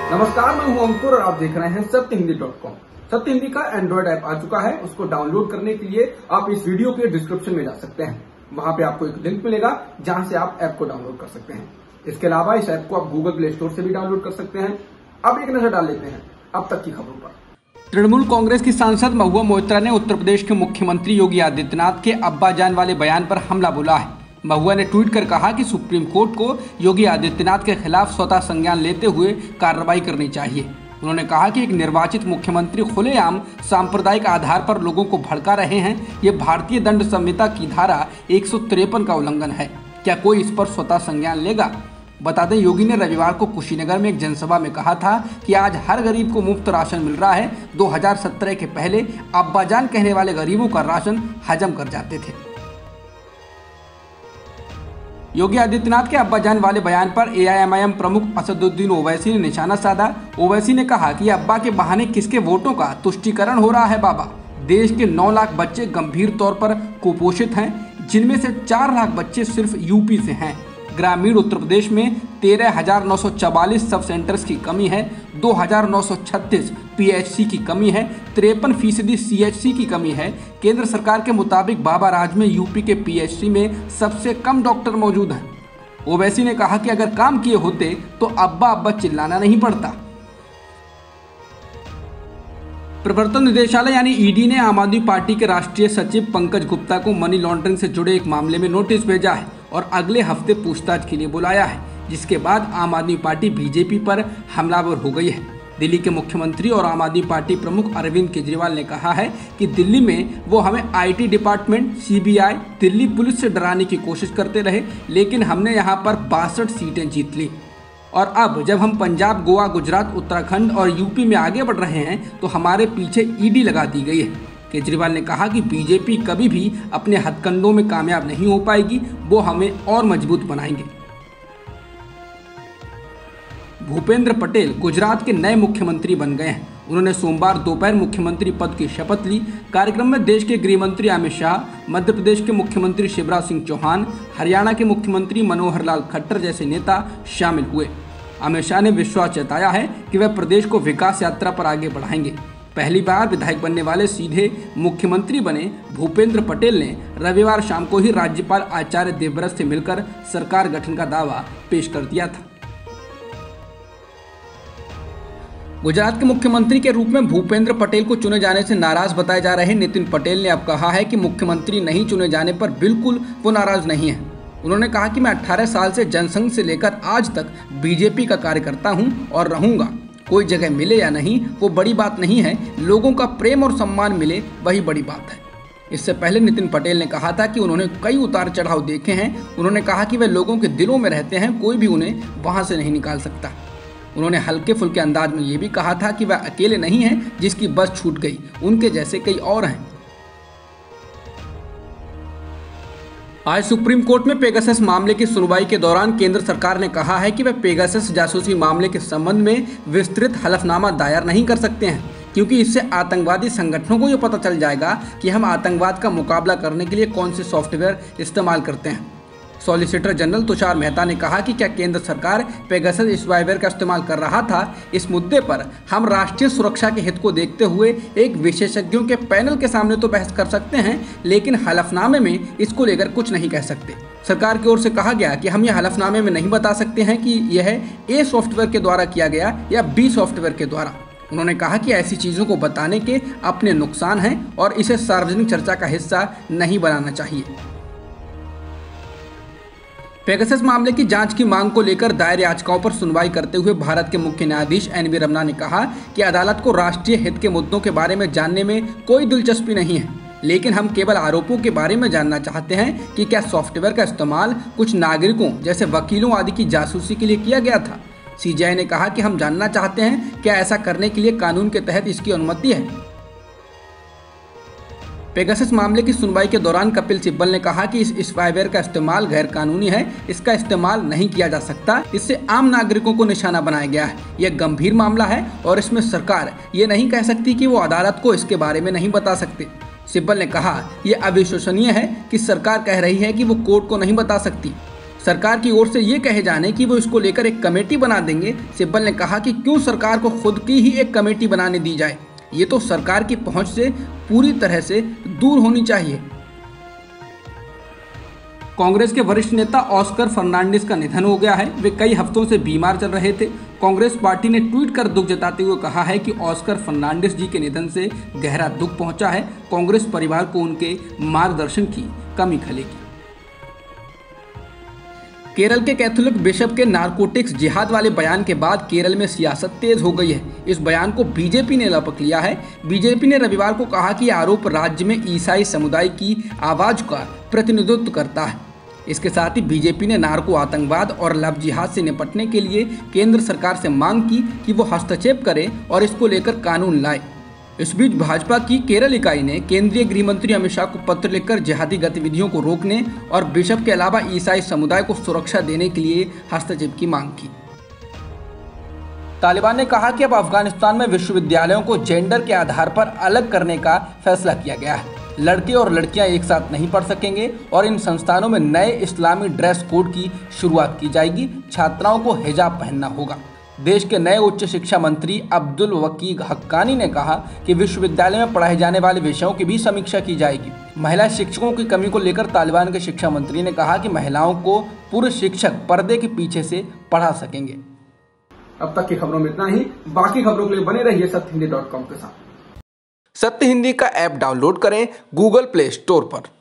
नमस्कार, मैं हूं अंकुर और आप देख रहे हैं सत्यहिंदी.com। सत्य हिंदी का एंड्रॉइड ऐप आ चुका है। उसको डाउनलोड करने के लिए आप इस वीडियो के डिस्क्रिप्शन में जा सकते हैं। वहां पे आपको एक लिंक मिलेगा जहां से आप ऐप को डाउनलोड कर सकते हैं। इसके अलावा इस ऐप को आप गूगल प्ले स्टोर से भी डाउनलोड कर सकते हैं। अब एक नजर डाल लेते हैं अब तक की खबरों पर। तृणमूल कांग्रेस की सांसद महुआ मोइत्रा ने उत्तर प्रदेश के मुख्यमंत्री योगी आदित्यनाथ के अब्बाजान वाले बयान पर हमला बोला है। महुआ ने ट्वीट कर कहा कि सुप्रीम कोर्ट को योगी आदित्यनाथ के खिलाफ स्वतः संज्ञान लेते हुए कार्रवाई करनी चाहिए। उन्होंने कहा कि एक निर्वाचित मुख्यमंत्री खुलेआम सांप्रदायिक आधार पर लोगों को भड़का रहे हैं। ये भारतीय दंड संहिता की धारा 153 का उल्लंघन है। क्या कोई इस पर स्वतः संज्ञान लेगा? बता दें, योगी ने रविवार को कुशीनगर में एक जनसभा में कहा था कि आज हर गरीब को मुफ्त राशन मिल रहा है। 2017 के पहले अब्बाजान कहने वाले गरीबों का राशन हजम कर जाते थे। योगी आदित्यनाथ के अब्बाजान वाले बयान पर एआईएमआईएम प्रमुख असदुद्दीन ओवैसी ने निशाना साधा। ओवैसी ने कहा कि अब्बा के बहाने किसके वोटों का तुष्टीकरण हो रहा है बाबा। देश के 9 लाख बच्चे गंभीर तौर पर कुपोषित हैं, जिनमें से 4 लाख बच्चे सिर्फ यूपी से हैं। ग्रामीण उत्तर प्रदेश में 13,944 सब सेंटर्स की कमी है, 2,936 पीएचसी की कमी है, 53% सीएचसी की कमी है। केंद्र सरकार के मुताबिक बाबा राज में यूपी के पीएचसी में सबसे कम डॉक्टर मौजूद हैं। ओवैसी ने कहा कि अगर काम किए होते तो अब्बा अब्बा चिल्लाना नहीं पड़ता। प्रवर्तन निदेशालय यानी ईडी ने आम आदमी पार्टी के राष्ट्रीय सचिव पंकज गुप्ता को मनी लॉन्ड्रिंग से जुड़े एक मामले में नोटिस भेजा है और अगले हफ्ते पूछताछ के लिए बुलाया है, जिसके बाद आम आदमी पार्टी बीजेपी पर हमलावर हो गई है। दिल्ली के मुख्यमंत्री और आम आदमी पार्टी प्रमुख अरविंद केजरीवाल ने कहा है कि दिल्ली में वो हमें IT department, CBI, Delhi police से डराने की कोशिश करते रहे, लेकिन हमने यहाँ पर 62 सीटें जीत ली। और अब जब हम पंजाब, गोवा, गुजरात, उत्तराखंड और यूपी में आगे बढ़ रहे हैं तो हमारे पीछे ईडी लगा दी गई है। केजरीवाल ने कहा कि बीजेपी कभी भी अपने हथकंडों में कामयाब नहीं हो पाएगी, वो हमें और मजबूत बनाएंगे। भूपेंद्र पटेल गुजरात के नए मुख्यमंत्री बन गए हैं। उन्होंने सोमवार दोपहर मुख्यमंत्री पद की शपथ ली। कार्यक्रम में देश के गृह मंत्री अमित शाह, मध्य प्रदेश के मुख्यमंत्री शिवराज सिंह चौहान, हरियाणा के मुख्यमंत्री मनोहर लाल खट्टर जैसे नेता शामिल हुए। अमित शाह ने विश्वास जताया है कि वह प्रदेश को विकास यात्रा पर आगे बढ़ाएंगे। पहली बार विधायक बनने वाले सीधे मुख्यमंत्री बने भूपेंद्र पटेल ने रविवार शाम को ही राज्यपाल आचार्य देवव्रत से मिलकर सरकार गठन का दावा पेश कर दिया था। गुजरात के मुख्यमंत्री के रूप में भूपेंद्र पटेल को चुने जाने से नाराज बताए जा रहे नितिन पटेल ने अब कहा है कि मुख्यमंत्री नहीं चुने जाने पर बिल्कुल वो नाराज नहीं है। उन्होंने कहा कि मैं 18 साल से जनसंघ से लेकर आज तक बीजेपी का कार्यकर्ता हूं और रहूंगा। कोई जगह मिले या नहीं वो बड़ी बात नहीं है, लोगों का प्रेम और सम्मान मिले वही बड़ी बात है। इससे पहले नितिन पटेल ने कहा था कि उन्होंने कई उतार चढ़ाव देखे हैं। उन्होंने कहा कि वे लोगों के दिलों में रहते हैं, कोई भी उन्हें वहां से नहीं निकाल सकता। उन्होंने हल्के फुल्के अंदाज में ये भी कहा था कि वह अकेले नहीं हैं जिसकी बस छूट गई, उनके जैसे कई और हैं। आज सुप्रीम कोर्ट में पेगासस मामले की सुनवाई के दौरान केंद्र सरकार ने कहा है कि वह पेगासस जासूसी मामले के संबंध में विस्तृत हलफनामा दायर नहीं कर सकते हैं, क्योंकि इससे आतंकवादी संगठनों को यह पता चल जाएगा कि हम आतंकवाद का मुकाबला करने के लिए कौन से सॉफ्टवेयर इस्तेमाल करते हैं। सॉलिसिटर जनरल तुषार मेहता ने कहा कि क्या केंद्र सरकार पेगासस स्पाईवेयर का इस्तेमाल कर रहा था। इस मुद्दे पर हम राष्ट्रीय सुरक्षा के हित को देखते हुए एक विशेषज्ञों के पैनल के सामने तो बहस कर सकते हैं, लेकिन हलफनामे में इसको लेकर कुछ नहीं कह सकते। सरकार की ओर से कहा गया कि हम यह हलफनामे में नहीं बता सकते हैं कि यह ए सॉफ्टवेयर के द्वारा किया गया या बी सॉफ्टवेयर के द्वारा। उन्होंने कहा कि ऐसी चीज़ों को बताने के अपने नुकसान हैं और इसे सार्वजनिक चर्चा का हिस्सा नहीं बनाना चाहिए। पेगासस मामले की जांच की मांग को लेकर दायर याचिकाओं पर सुनवाई करते हुए भारत के मुख्य न्यायाधीश एन वी रमन्ना ने कहा कि अदालत को राष्ट्रीय हित के मुद्दों के बारे में जानने में कोई दिलचस्पी नहीं है, लेकिन हम केवल आरोपों के बारे में जानना चाहते हैं कि क्या सॉफ्टवेयर का इस्तेमाल कुछ नागरिकों जैसे वकीलों आदि की जासूसी के लिए किया गया था। सीजीआई ने कहा कि हम जानना चाहते हैं क्या ऐसा करने के लिए कानून के तहत इसकी अनुमति है। पेगासस मामले की सुनवाई के दौरान कपिल सिब्बल ने कहा कि इस स्पाईवेयर का इस्तेमाल गैर कानूनी है, इसका इस्तेमाल नहीं किया जा सकता, इससे आम नागरिकों को निशाना बनाया गया है। यह गंभीर मामला है और इसमें सरकार ये नहीं कह सकती कि वो अदालत को इसके बारे में नहीं बता सकते। सिब्बल ने कहा यह अविश्वसनीय है कि सरकार कह रही है कि वो कोर्ट को नहीं बता सकती। सरकार की ओर से ये कहे जाने कि वो इसको लेकर एक कमेटी बना देंगे, सिब्बल ने कहा कि क्यों सरकार को खुद की ही एक कमेटी बनाने दी जाए, ये तो सरकार की पहुंच से पूरी तरह से दूर होनी चाहिए। कांग्रेस के वरिष्ठ नेता ऑस्कर फर्नांडिस का निधन हो गया है। वे कई हफ्तों से बीमार चल रहे थे। कांग्रेस पार्टी ने ट्वीट कर दुख जताते हुए कहा है कि ऑस्कर फर्नांडिस जी के निधन से गहरा दुख पहुंचा है। कांग्रेस परिवार को उनके मार्गदर्शन की कमी खलेगी। केरल के कैथोलिक बिशप के नारकोटिक्स जिहाद वाले बयान के बाद केरल में सियासत तेज हो गई है। इस बयान को बीजेपी ने लपक लिया है। बीजेपी ने रविवार को कहा कि आरोप राज्य में ईसाई समुदाय की आवाज का प्रतिनिधित्व करता है। इसके साथ ही बीजेपी ने नार्को आतंकवाद और लव जिहाद से निपटने के लिए केंद्र सरकार से मांग की कि वो हस्तक्षेप करे और इसको लेकर कानून लाए। इस बीच भाजपा की केरल इकाई ने केंद्रीय गृह मंत्री अमित शाह को पत्र लिखकर जिहादी गतिविधियों को रोकने और बिशप के अलावा ईसाई समुदाय को सुरक्षा देने के लिए हस्तक्षेप की मांग की। तालिबान ने कहा कि अब अफगानिस्तान में विश्वविद्यालयों को जेंडर के आधार पर अलग करने का फैसला किया गया है। लड़के और लड़कियां एक साथ नहीं पढ़ सकेंगे और इन संस्थानों में नए इस्लामी ड्रेस कोड की शुरुआत की जाएगी। छात्राओं को हिजाब पहनना होगा। देश के नए उच्च शिक्षा मंत्री अब्दुल वकील हक्कानी ने कहा कि विश्वविद्यालय में पढ़ाए जाने वाले विषयों की भी समीक्षा की जाएगी। महिला शिक्षकों की कमी को लेकर तालिबान के शिक्षा मंत्री ने कहा कि महिलाओं को पुरुष शिक्षक पर्दे के पीछे से पढ़ा सकेंगे। अब तक की खबरों में इतना ही। बाकी खबरों के लिए बने रहिए सत्यहिंदी.com के साथ। सत्य हिंदी का ऐप डाउनलोड करें गूगल प्ले स्टोर पर।